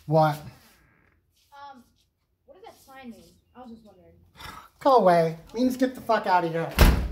What? What does that sign mean? I was just wondering. Go away. Means get the fuck out of here.